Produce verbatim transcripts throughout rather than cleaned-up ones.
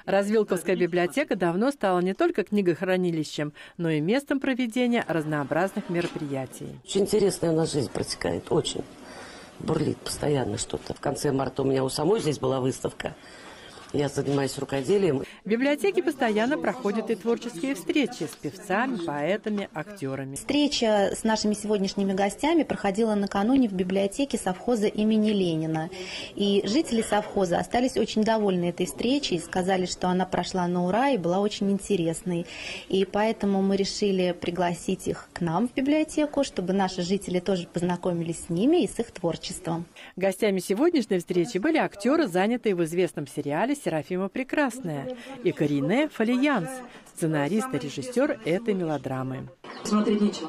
Развилковская библиотека давно стала не только книгохранилищем, но и местом проведения разнообразных мероприятий. Очень интересная у нас жизнь протекает, очень. Бурлит постоянно что-то. В конце марта у меня у самой здесь была выставка. Я занимаюсь рукоделием. В библиотеке постоянно проходят и творческие встречи с певцами, поэтами, актерами. Встреча с нашими сегодняшними гостями проходила накануне в библиотеке совхоза имени Ленина. И жители совхоза остались очень довольны этой встречей, сказали, что она прошла на ура и была очень интересной. И поэтому мы решили пригласить их к нам в библиотеку, чтобы наши жители тоже познакомились с ними и с их творчеством. Гостями сегодняшней встречи были актеры, занятые в известном сериале «Серафима Прекрасная», и Карине Фалиянс, сценарист и режиссер этой мелодрамы. Смотреть нечего.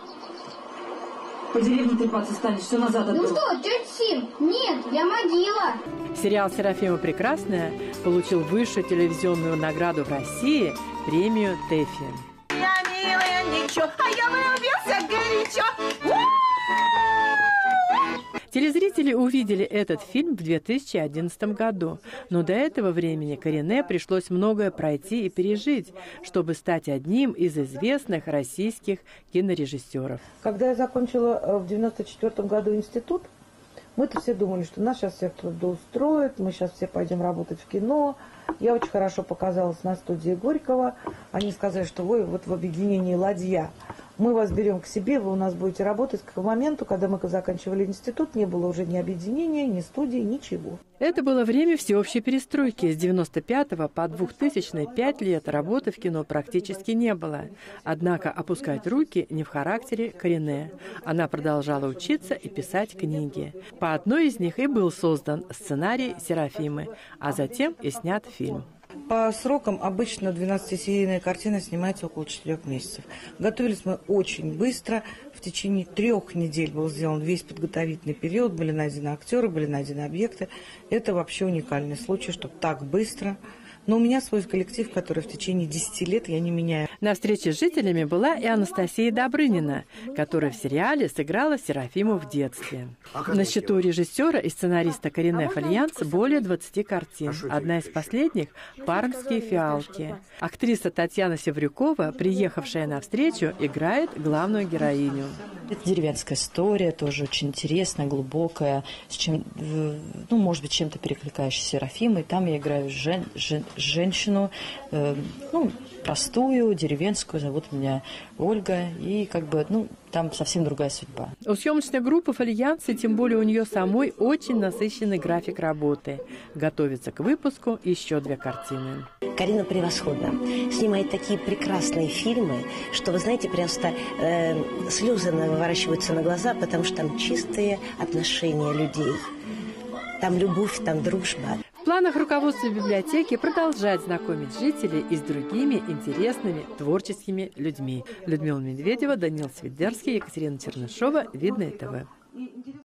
По деревне трепаться станешь, все назад отбыл. Ну что, тетя Сим, нет, я могила. Сериал «Серафима Прекрасная» получил высшую телевизионную награду в России – премию ТЭФИ. Я милая, ничего, а я влюбился горячо. Телезрители увидели этот фильм в две тысячи одиннадцатом году, но до этого времени Карине пришлось многое пройти и пережить, чтобы стать одним из известных российских кинорежиссеров. Когда я закончила в девяносто четвёртом году институт, мы-то все думали, что нас сейчас всех трудоустроят, мы сейчас все пойдем работать в кино. Я очень хорошо показалась на студии Горького. Они сказали, что вы вот в объединении «Ладья». Мы вас берем к себе, вы у нас будете работать. К моменту, когда мы заканчивали институт, не было уже ни объединения, ни студии, ничего. Это было время всеобщей перестройки. С девяносто пятого по двухтысячный пять лет работы в кино практически не было. Однако опускать руки не в характере Карине. Она продолжала учиться и писать книги. По одной из них и был создан сценарий «Серафимы», а затем и снят фильм. По срокам обычно двенадцатисерийная картина снимается около четырех месяцев. Готовились мы очень быстро. В течение трех недель был сделан весь подготовительный период. Были найдены актеры, были найдены объекты. Это вообще уникальный случай, чтобы так быстро. Но у меня свой коллектив, который в течение десяти лет я не меняю. На встрече с жителями была и Анастасия Добрынина, которая в сериале сыграла Серафиму в детстве. На счету режиссера и сценариста Карине Фалиянс более двадцати картин. Одна из последних – «Пармские фиалки». Актриса Татьяна Севрюкова, приехавшая на встречу, играет главную героиню. Это деревенская история, тоже очень интересная, глубокая, с чем, ну, может быть, чем-то перекликающаяся с Серафимой. Там я играю жен, жен, женщину, э, ну, простую, деревенскую, зовут меня Ольга, и как бы, ну, там совсем другая судьба. У съемочной группы Фалиянс, и тем более у нее самой, очень насыщенный график работы. Готовится к выпуску еще две картины. Карина превосходна. Снимает такие прекрасные фильмы, что, вы знаете, просто э, слезы наворачиваются на глаза, потому что там чистые отношения людей. Там любовь, там дружба. В планах руководства библиотеки продолжать знакомить жителей и с другими интересными творческими людьми. Людмила Медведева, Даниил Свидерский, Екатерина Чернышова, Видное ТВ.